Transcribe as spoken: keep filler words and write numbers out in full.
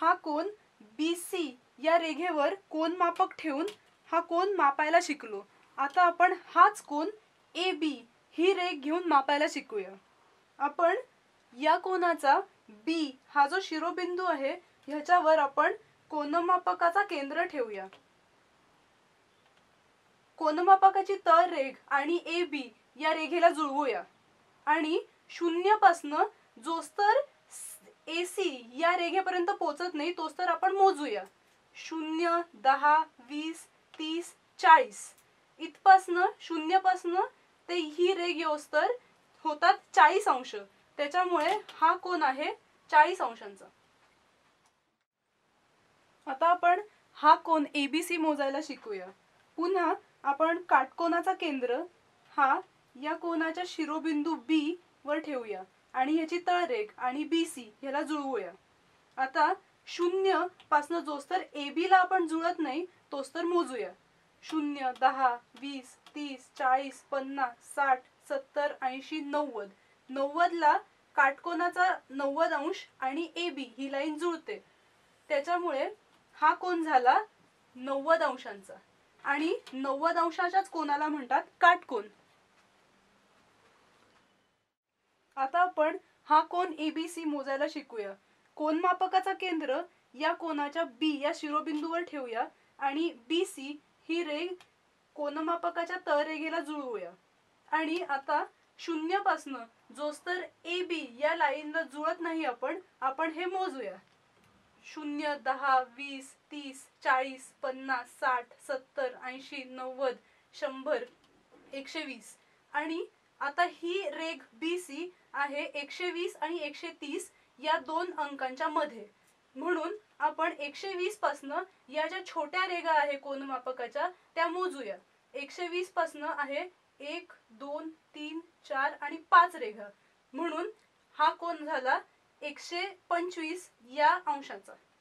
हा कोन B C या रेघेवर कोनमापक ठेवून हा कोन मापायला शिकलो। आता आपण हाच कोन ए बी ही रेघ घेऊन मापायला शिकूया। आपण या कोनाचा बी हा जो शिरोबिंदू आहे ह्याच्यावर आपण कोनमापकाचा केंद्र ठेवूया। कोनमापकाची तळरेघ आणि ए बी या रेघेला जुळवूया आणि शून्य पासून जोस्तर ए सी या रेघेपर्यंत पोहोचत नाही तोस्तर आपण मोजूया। शून्य, दहा, वीस, तीस, चाळीस इथपासनं शून्य पासून ते ही रेघ येऊस्तर होतात चाळीस अंश। त्याच्यामुळे हा कोन आहे चाळीस अंशांचा। आता आपण हा कोन ए बी सी मोजायला शिकूया। पुन्हा आपण काटकोनाचा केंद्र हा या कोनाच्या शिरोबिंदू बी वर ठेवूया आणि याची तळरेघ आणि बी सी याला जुळवूया। आता शून्य पासून जोस्तर ए बी ला आपण जुळत नाही तोस्तर मोजूया। शून्य, दहा, वीस, तीस, चाळीस, पन्नास, साठ, सत्तर, ऐंशी, नव्वद। नव्वद ला काटकोनाचा नव्वद अंश आणि ए बी ही लाईन जुळते। त्याच्यामुळे हा कोन झाला नव्वद अंशांचा आणि नव्वद अंशाच्याच कोनाला म्हणतात काटकोन। आता आपण हा कोन ए बी सी मोजायला शिकूया। कोनमापकाचा केंद्र या कोनाच्या बी या शिरोबिंदूवर ठेवूया आणि बी सी ही रेघ कोनमापकाच्या तळरेघेला जुळवूया आणि आता शून्य पासून जोस्तर ए बी या लाईनला जुळत नाही आपण आपण हे मोजूया। शून्य, दहा, वीस, तीस, चाळीस, पन्नास, साठ, सत्तर, ऐंशी, नव्वद, शंभर, एकशे वीस आणि आता ही रेघ बी सी आहे एकशे वीस आणि एकशे तीस या दोन अंकांच्या मध्ये। म्हणून आपण एकशे वीस पासून या ज्या छोट्या रेघा आहे कोनमापकाच्या त्या मोजूया। एकशे वीस पासून आहे एक, दोन, तीन, चार आणि पाच रेघा। म्हणून हा कोन झाला एकशे पंचवीस या अंशाचा।